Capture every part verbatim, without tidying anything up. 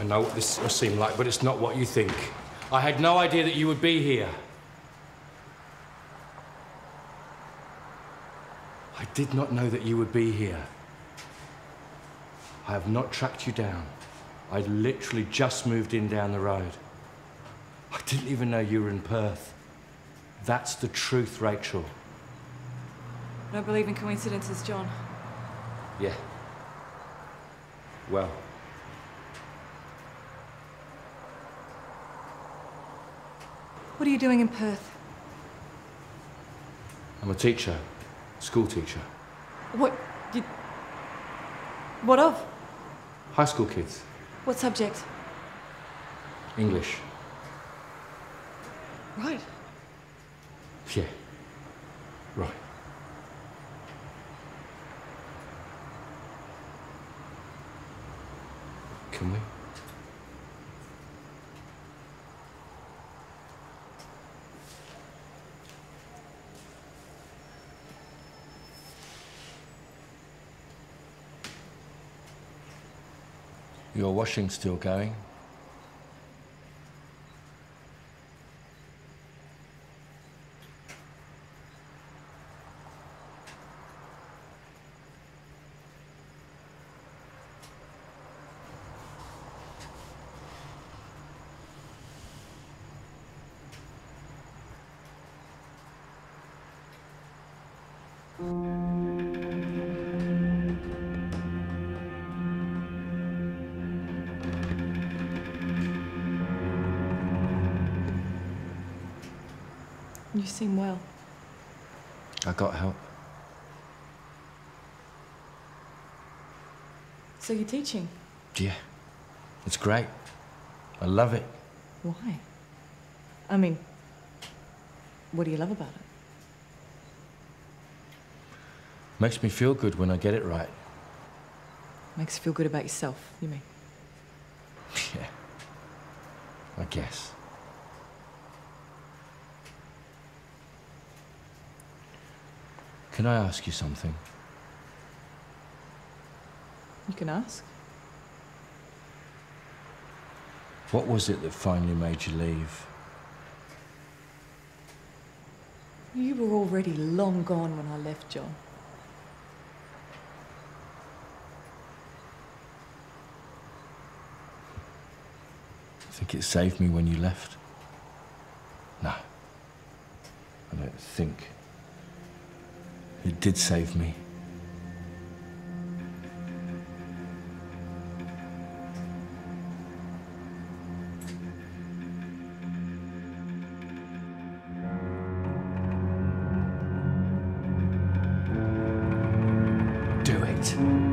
I know what this will seem like, but it's not what you think. I had no idea that you would be here. I did not know that you would be here. I have not tracked you down. I literally just moved in down the road. I didn't even know you were in Perth. That's the truth, Rachel. I don't believe in coincidences, John. Yeah. Well. What are you doing in Perth? I'm a teacher. School teacher. What? You... What of? High school kids. What subject? English. Right. Yeah. Right. Can we? Your washing's still going. You seem well. I got help. So you're teaching? Yeah. It's great. I love it. Why? I mean, what do you love about it? Makes me feel good when I get it right. Makes you feel good about yourself, you mean? Yeah. I guess. Can I ask you something? You can ask. What was it that finally made you leave? You were already long gone when I left, John. Think it saved me when you left? No. I don't think. It did save me. Do it.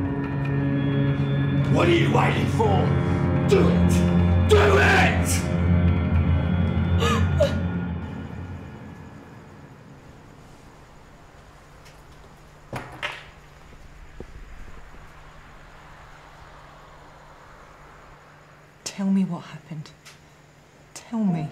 What are you waiting for? Do it! Do it! Tell me what happened. Tell me.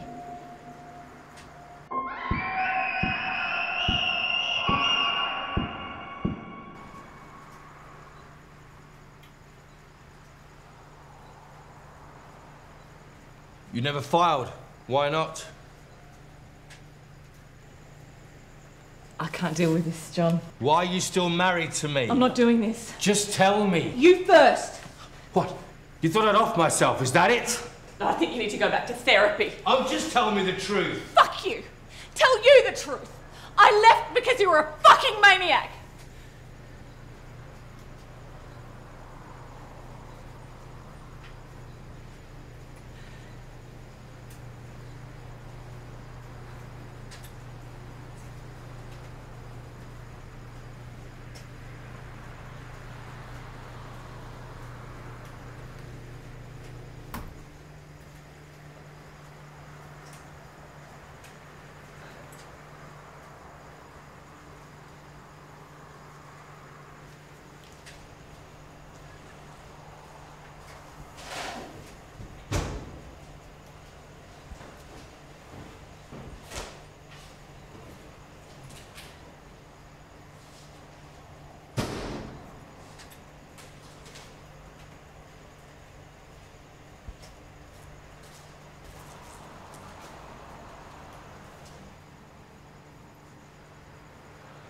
You never filed. Why not? I can't deal with this, John. Why are you still married to me? I'm not doing this. Just tell me. You first. What? You thought I'd off myself, is that it? I think you need to go back to therapy. Oh, just tell me the truth. Fuck you! Tell you the truth! I left because you were a fucking maniac!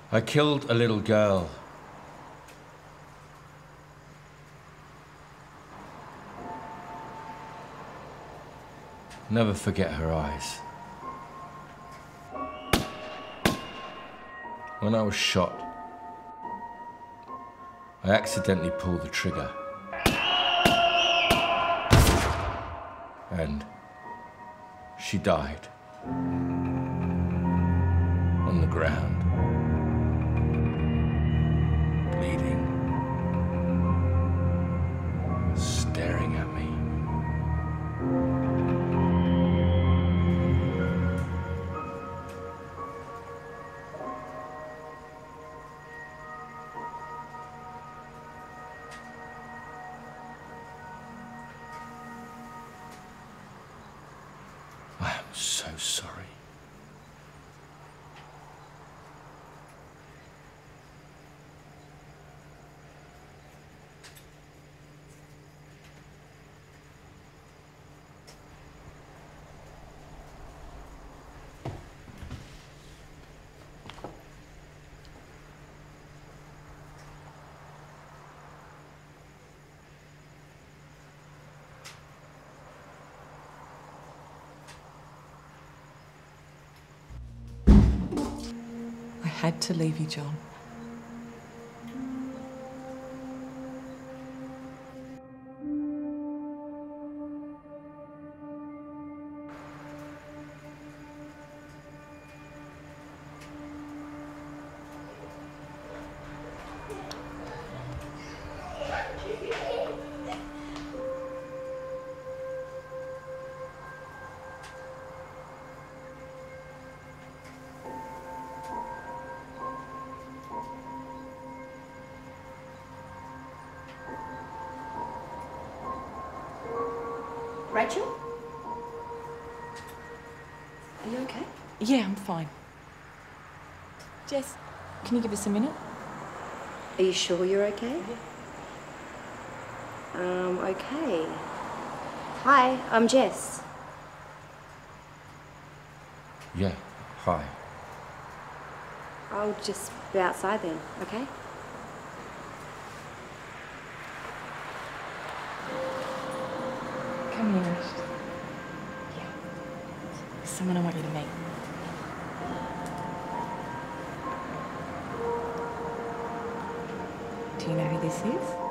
I killed a little girl. Never forget her eyes. When I was shot, I accidentally pulled the trigger. And she died on the ground, bleeding, staring at me. I am so sorry. I had to leave you, John. Rachel? Are you okay? Yeah, I'm fine. Jess, can you give us a minute? Are you sure you're okay? Yeah. Um, okay. Hi, I'm Jess. Yeah, hi. I'll just be outside then, okay? Come here. Yeah. There's someone I want you to meet. Do you know who this is?